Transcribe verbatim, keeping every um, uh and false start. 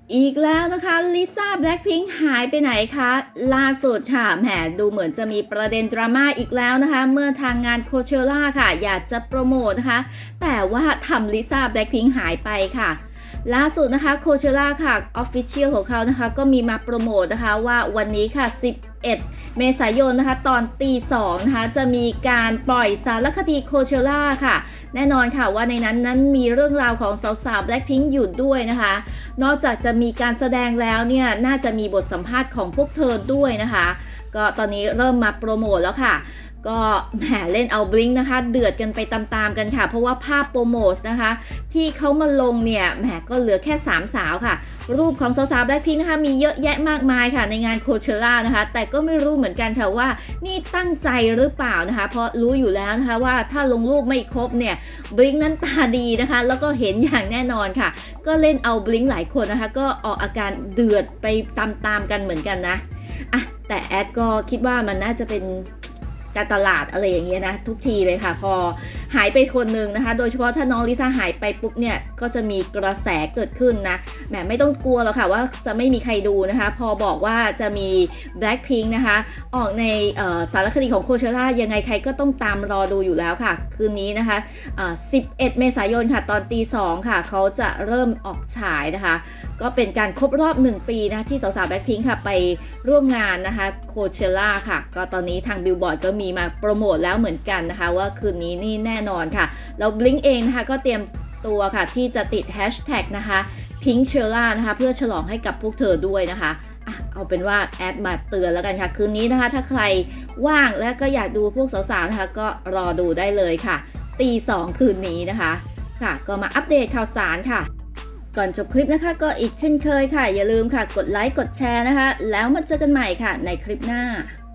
อีกแล้วนะคะลิซ่าแบล็คพิงค์หายไปไหนคะล่าสุดค่ะแหมดูเหมือนจะมีประเด็นดราม่าอีกแล้วนะคะเมื่อทางงานโคเชล่าค่ะอยากจะโปรโมทนะคะแต่ว่าทำลิซ่าแบล็คพิงค์หายไปค่ะล่าสุดนะคะโคเชล่าค่ะออฟฟิเชียลของเขานะคะก็มีมาโปรโมทนะคะว่าวันนี้ค่ะสิบเอ็ดเมษายนนะคะตอนตีสองนะคะจะมีการปล่อยสารคดีโคเชล่าค่ะแน่นอนค่ะว่าในนั้นนั้นมีเรื่องราวของสาวๆแบล็คพิงค์อยู่ด้วยนะคะนอกจากจะมีการแสดงแล้วเนี่ยน่าจะมีบทสัมภาษณ์ของพวกเธอด้วยนะคะก็ตอนนี้เริ่มมาโปรโมทแล้วค่ะก็แหมเล่นเอาบลิงนะคะเดือดกันไปตามๆกันค่ะเพราะว่าภาพโปรโมทนะคะที่เขามาลงเนี่ยแหมก็เหลือแค่สามสาวค่ะรูปของสาวๆแบล็คพิงค์นะคะมีเยอะแยะมากมายค่ะในงานโคเชล่านะคะแต่ก็ไม่รู้เหมือนกันค่ะว่านี่ตั้งใจหรือเปล่านะคะเพราะรู้อยู่แล้วนะคะว่าถ้าลงรูปไม่ครบเนี่ยบลิงนั้นตาดีนะคะแล้วก็เห็นอย่างแน่นอนค่ะก็เล่นเอาบลิงหลายคนนะคะก็ออกอาการเดือดไปตามๆกันเหมือนกันนะอ่ะแต่แอดก็คิดว่ามันน่าจะเป็นการตลาดอะไรอย่างเงี้ยนะทุกทีเลยค่ะพอหายไปคนหนึ่งนะคะโดยเฉพาะถ้าน้องลิซ่าหายไปปุ๊บเนี่ยก็จะมีกระแสเกิดขึ้นนะแหมไม่ต้องกลัวหรอกค่ะว่าจะไม่มีใครดูนะคะพอบอกว่าจะมี Blackpink นะคะออกในสารคดีของโคเชล่ายังไงใครก็ต้องตามรอดูอยู่แล้วค่ะคืนนี้นะคะสิบเอ็ดเมษายนค่ะตอนตีสองค่ะเขาจะเริ่มออกฉายนะคะก็เป็นการครบรอบหนึ่งปีนะที่สาวๆ Blackpink ค่ะไปร่วมงานนะคะโคเชล่าค่ะก็ตอนนี้ทางบิลบอร์ดก็มีมาโปรโมทแล้วเหมือนกันนะคะว่าคืนนี้นี่แน่นอนค่ะแล้ว Blink เองนะคะก็เตรียมตัวค่ะที่จะติดแฮชแท็กนะคะ Pink Chella นะคะเพื่อฉลองให้กับพวกเธอด้วยนะคะอ่ะเอาเป็นว่าแอดมาเตือนแล้วกันค่ะคืนนี้นะคะถ้าใครว่างและก็อยากดูพวกสาวๆนะคะก็รอดูได้เลยค่ะตีสองคืนนี้นะคะค่ะก็มาอัปเดตข่าวสารค่ะก่อนจบคลิปนะคะก็อีกเช่นเคยค่ะอย่าลืมค่ะกดไลค์กดแชร์นะคะแล้วมาเจอกันใหม่ค่ะในคลิปหน้า